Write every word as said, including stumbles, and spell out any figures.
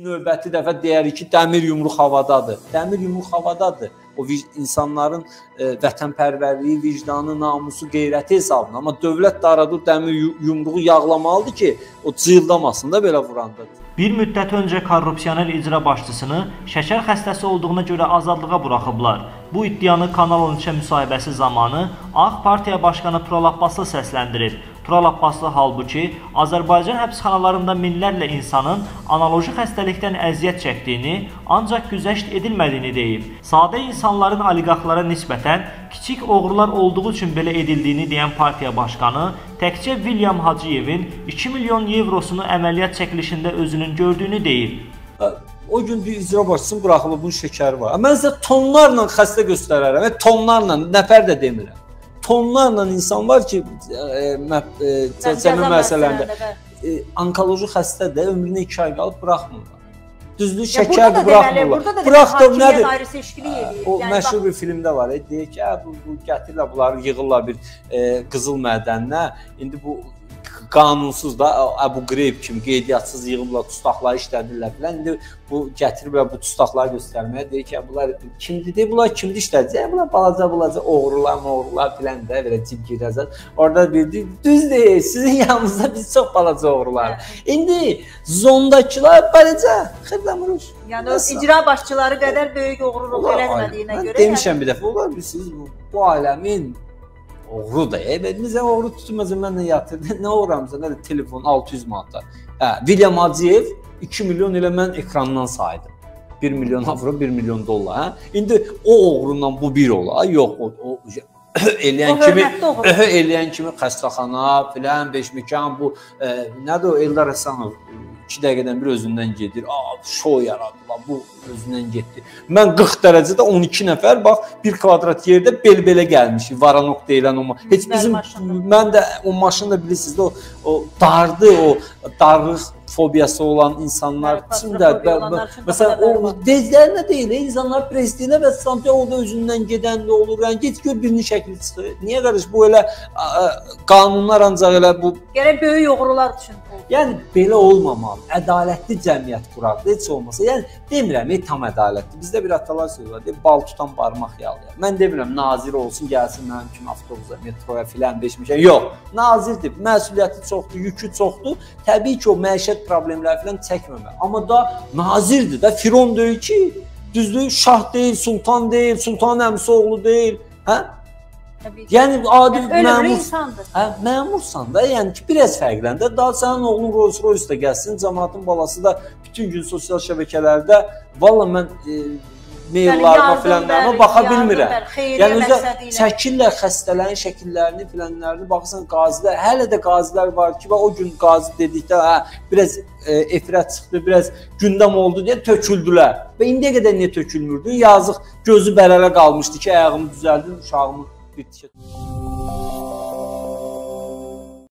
növbəti dəfə deyərik ki, dəmir yumruq havadadır. Dəmir yumruq havadadır. O insanların e, vətənpərvərliyi, vicdanı, namusu, qeyrəti hesabına. Amma dövlət də arada dəmir yumruğu yağlamalıdır ki, o cıyıldamasın da belə vuranda. Bir müddət öncə korrupsioner icra başçısını şəkər xəstəsi olduğuna görə azadlığa buraxıblar. Bu iddianı Kanal on üçə müsahibəsi zamanı Ağ Partiya Başqanı Tural Abbaslı səsləndirib. Tural Abbaslı halbuki Azərbaycan həbsxanalarında minlərlə insanın analoji xəstəlikdən əziyyət çəkdiyini, ancaq güzəşt edilmədiyini deyib. Sadə insanların oliqarxlara nisbətən kiçik oğrular olduğu üçün belə edildiyini deyən partiya başqanı təkcə William Hacıyevin iki milyon evrosunu əməliyyat çəkilişində özünün gördüyünü deyib. O gün bir icra başçısını buraxılıb, bunun şəkəri var. Mən sizə tonlarla xəstə göstərərəm və tonlarla, nəfər də demirəm. Tonlarla insan var ki, cəmi məsələlərində onkoloji xəstə də ömrünə iki ay qalıb buraxmırlar. Düzdür, şəkər də buraxmırlar. Buraxdır, nədir? O məşhur bir filmdə var, deyir ki, bu gətirirlər, bunları yığırlar bir qızıl mədəninə. İndi bu qanunsuz da bu qreyb kimi qeydiyyatçız yığıblar, tustaqları işlədirlər filan. İndi bu gətiriblər bu tustaqları göstərməyə, deyir ki, bunlar kimdir? Deyir, bunlar kimdir işlədəcək? Bunlar balaca balaca oğrular, oğrular filan da belə cib girəcək. Orada bir düz deyil, sizin yanınızda biz çox balaca oğrular. İndi zondakılar balaca xırdamuruş. Yəni o icra başçıları qədər böyük oğruluq eləmədiyinə görə. Demişəm bir dəfə, olar siz bu aləmin oğru da, bizə oğru tutulmazsa mənlə yatırdı. Nə oğramıza, nə də telefon altı yüz manata. William Hacıyev iki milyon elə mən ekrandan saydım. bir milyon avro, bir milyon dollar. İndi o oğrundan bu bir ola. Yox, o eləyən kimi, eləyən kimi xəstəxana filan, beşməkan bu, nədir o Eldar Həsənov iki dəqiqədən bir özündən gedir. Aa, şou yaradılar, bu özündən getdi. Mən qırx dərəcədə on iki nəfər, bax, bir kvadrat yerdə bel-belə gəlmişik. Varanok deyilən o. Heç bizim, mən də o maşını da bilirsiniz, o, o dardı, o darlıq fobiyası olan insanlar üçün də, məsələn, o bezlərinə deyil, insanlar prezidentə və Santiago'da özündən gedən də olur, yəni get gör birinin şəkli çıxır. Niyə qarış, bu elə qanunlar ancaq elə bu... Gərək böyük oğrular üçün. Yəni, belə olmamalı, ədalətli cəmiyyət quraqdır, heç olmasa. Yəni, demirəm, ey, tam ədalətli. Bizdə bir atalar söylüyorlar, deyir, bal tutan barmaq yağlayar. Mən demirəm, nazir olsun, gəlsin mənim kimi avtobusa, metroya filan, beşmişə. Yox, nazirdir, məsuliyyəti çoxdur, yükü çoxdur. Təbii ki, o məişət problemləri filan çəkməmək. Amma da nazirdir də, Firon deyil ki, düzdür, şah deyil, sultan deyil, sultan əmsi oğlu deyil. Hə? Yəni, adi məmur, hə, məmursan da, yəni ki, biraz fərqləndə, daha sənin oğlun Rolls Royce-da gəlsin, cəmaatın balası da bütün gün sosial şəbəkələrdə, valla mən e, maillarıma filanlarıma baxa bilmirəm. Yəni, özə çəkirlər xəstələrin şəkillərini, filanlarını, baxırsan, qazilər, hələ də qazilər var ki, o gün qazi dedikdə, hə, biraz e, efirət çıxdı, biraz gündəm oldu deyə töküldülər. Və indiyə qədər niyə tökülmürdü? Yazıq, gözü bərələ qalmışdı ki, ayağımı düzəldim, uşağımı bir